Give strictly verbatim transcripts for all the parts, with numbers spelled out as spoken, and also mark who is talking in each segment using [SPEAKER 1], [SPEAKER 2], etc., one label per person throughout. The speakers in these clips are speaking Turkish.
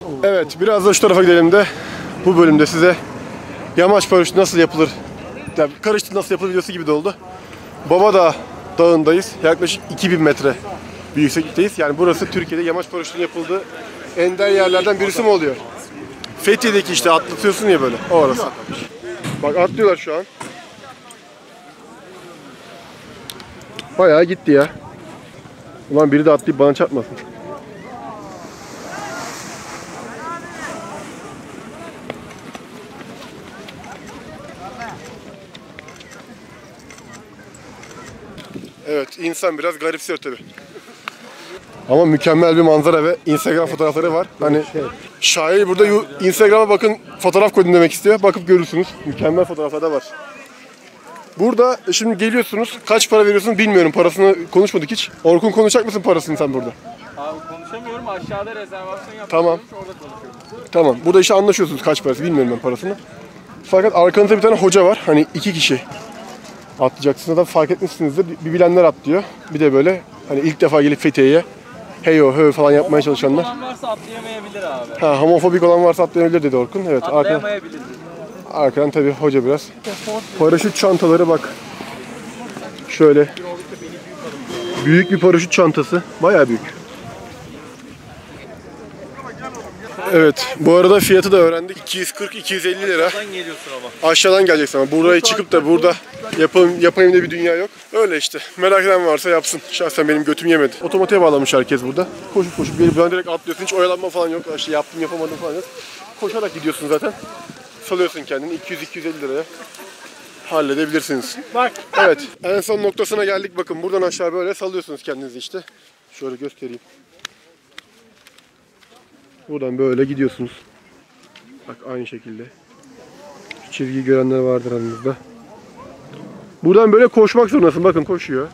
[SPEAKER 1] Evet, biraz da şu tarafa gidelim de bu bölümde size yamaç paraşütü nasıl yapılır, yani karıştı nasıl yapılır videosu gibi de oldu. Babadağ Dağı'ndayız. Yaklaşık iki bin metre bir yükseklikteyiz. Yani burası Türkiye'de yamaç paraşütünün yapıldığı ender yerlerden birisi mi oluyor? Fethiye'deki işte atlatıyorsun ya böyle. O orası. Bak atlıyorlar şu an. Bayağı gitti ya. Ulan biri de atlayıp bana çarpmasın. Evet, insan biraz garipsiyor tabii. Ama mükemmel bir manzara ve Instagram fotoğrafları var. Hani şair burada Instagram'a bakın fotoğraf koydum demek istiyor. Bakıp görürsünüz. Mükemmel fotoğraflar da var. Burada şimdi geliyorsunuz. Kaç para veriyorsunuz bilmiyorum. Parasını konuşmadık hiç. Orkun konuşacak mısın parasını sen burada?
[SPEAKER 2] Abi konuşamıyorum. Aşağıda rezervasyon yapıyorum.
[SPEAKER 1] Tamam.
[SPEAKER 2] Orada konuşuyorum.
[SPEAKER 1] Tamam. Burada işte anlaşıyorsunuz kaç parası bilmiyorum ben parasını. Fakat arkanızda bir tane hoca var. Hani iki kişi atlayacaksınız. Da fark etmişsinizdir. Bir bilenler atlıyor. Bir de böyle hani ilk defa gelip Fethiye'ye heyo hö falan yapmaya çalışanlar.
[SPEAKER 2] Homofobik olan varsa atlayamayabilir abi.
[SPEAKER 1] Ha, homofobik olan varsa atlayabilir dedi Orkun. Evet.
[SPEAKER 2] Atlayamayabilir.
[SPEAKER 1] Arkadan, arkadan tabii hoca biraz. Paraşüt çantaları bak. Şöyle. Büyük bir paraşüt çantası. Bayağı büyük. Evet. Bu arada fiyatı da öğrendik. iki yüz kırk iki yüz elli lira.
[SPEAKER 2] Aşağıdan geliyorsun ama.
[SPEAKER 1] Aşağıdan geleceksin ama buraya çıkıp da burada yapayım, yapayım diye bir dünya yok. Öyle işte. Merak eden varsa yapsın. Şahsen benim götüm yemedi. Otomatiğe bağlamış herkes burada. Koşup koşup gelip ben direkt atlıyorsun. Hiç oyalanma falan yok. İşte yaptım yapamadım falan yok. Koşarak gidiyorsun zaten. Salıyorsun kendini. iki yüz iki yüz elli liraya halledebilirsiniz. Bak. Evet. En son noktasına geldik. Bakın buradan aşağı böyle salıyorsunuz kendinizi işte. Şöyle göstereyim. Buradan böyle gidiyorsunuz. Bak aynı şekilde. Şu çizgiyi görenler vardır aranızda. Buradan böyle koşmak zorundasın. Bakın koşuyor.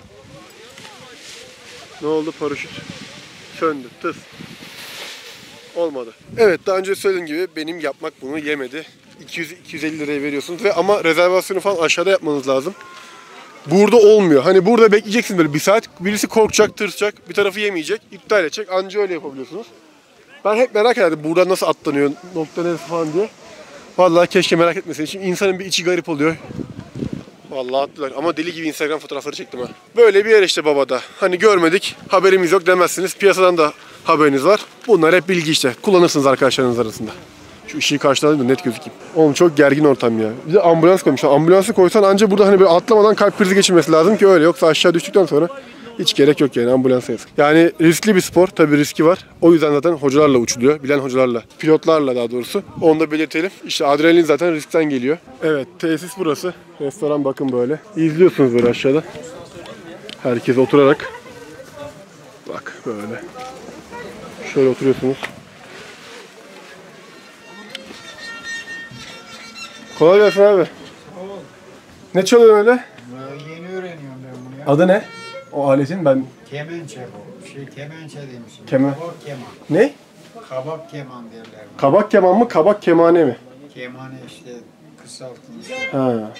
[SPEAKER 1] Ne oldu? Paraşüt söndü. Tıs. Olmadı. Evet, daha önce söylediğim gibi benim yapmak bunu yemedi. iki yüz iki yüz elli liraya veriyorsunuz ve ama rezervasyonu falan aşağıda yapmanız lazım. Burada olmuyor. Hani burada bekleyeceksin böyle bir saat. Birisi korkacak, tırsacak, bir tarafı yemeyecek, iptal edecek. Anca öyle yapabiliyorsunuz. Ben hep merak ederdim buradan nasıl atlanıyor, nokta neresi falan diye. Vallahi keşke merak etmeseydim. Şimdi insanın bir içi garip oluyor. Vallahi attılar ama deli gibi Instagram fotoğrafları çektim ha. Böyle bir yer işte Babadağ. Hani görmedik, haberimiz yok demezsiniz. Piyasadan da haberiniz var. Bunlar hep bilgi işte. Kullanırsınız arkadaşlarınız arasında. Şu ışığı karşılayayım da net gözükeyim. Oğlum çok gergin ortam ya. Bir de ambulans koymuşlar. Ambulansı koysan anca burada hani böyle atlamadan kalp krizi geçirmesi lazım ki öyle. Yoksa aşağı düştükten sonra hiç gerek yok yani ambulansa yazık. Yani riskli bir spor. Tabii riski var. O yüzden zaten hocalarla uçuluyor. Bilen hocalarla. Pilotlarla daha doğrusu. Onu da belirtelim. İşte adrenalin zaten riskten geliyor. Evet, tesis burası. Restoran bakın böyle. İzliyorsunuz böyle aşağıda. Herkes oturarak. Bak böyle. Şöyle oturuyorsunuz. Kolay gelsin abi. Ne çalıyorsun öyle?
[SPEAKER 3] Yeni öğreniyorum ben bunu ya.
[SPEAKER 1] Adı ne? O aletin ben...
[SPEAKER 3] Kemençe bu. Şey kemençe demişim.
[SPEAKER 1] Kemen.
[SPEAKER 3] Kabak keman.
[SPEAKER 1] Ne?
[SPEAKER 3] Kabak keman derler. buna.
[SPEAKER 1] Kabak keman mı, kabak kemane mi?
[SPEAKER 3] Kemane işte kısaltılmış.
[SPEAKER 1] Ha.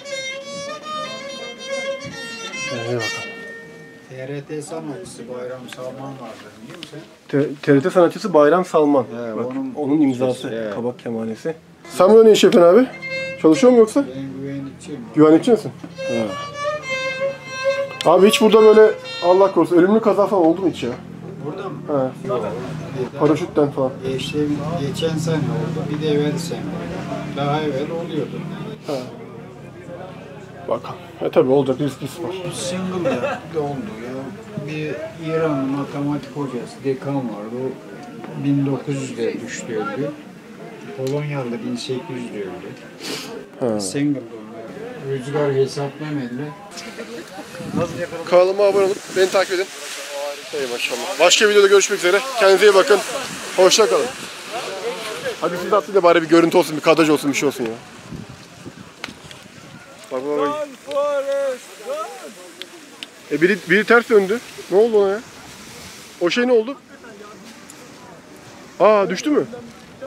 [SPEAKER 1] İyi bakalım.
[SPEAKER 3] T R T sanatçısı Bayram Salman vardı biliyor musun?
[SPEAKER 1] T R T sanatçısı Bayram Salman.
[SPEAKER 3] He,
[SPEAKER 1] Bak,
[SPEAKER 3] onun-
[SPEAKER 1] onun imzası.
[SPEAKER 3] He.
[SPEAKER 1] Kabak kemanesi. Sen burada ne iş yapıyorsun abi? Çalışıyor mu yoksa?
[SPEAKER 3] Ben güvenlikçiyim.
[SPEAKER 1] Güvenlikçi misin? Ha. Abi hiç burada böyle Allah korusun ölümlü kaza falan oldu mu hiç ya?
[SPEAKER 3] Burada mı?
[SPEAKER 1] Ha.
[SPEAKER 3] Yok.
[SPEAKER 1] Paraşütten falan.
[SPEAKER 3] E işte geçen sene oldu. Bir de evvel sene. Daha evvel oluyordu.
[SPEAKER 1] Ha. Bakalım. E tabi olacak riskli spor.
[SPEAKER 3] Single de oldu ya. Bir İranlı matematik hocası, dekan vardı. O bin dokuz yüzde düştü öldü. Polonyalı bin sekiz yüzde öldü.
[SPEAKER 1] Ha.
[SPEAKER 3] Single oldu. Rüzgar hesaplamayla.
[SPEAKER 1] Kanalıma abone olup beni takip edin. Ey maşallah. Başka videoda görüşmek üzere. Kendinize iyi bakın. Hoşça kalın. Hadi siz de atlayın da bari bir görüntü olsun, bir kadraj olsun, bir şey olsun ya. Bak bak bak. E biri, biri ters döndü. Ne oldu ona ya? O şey ne oldu? Aa düştü mü?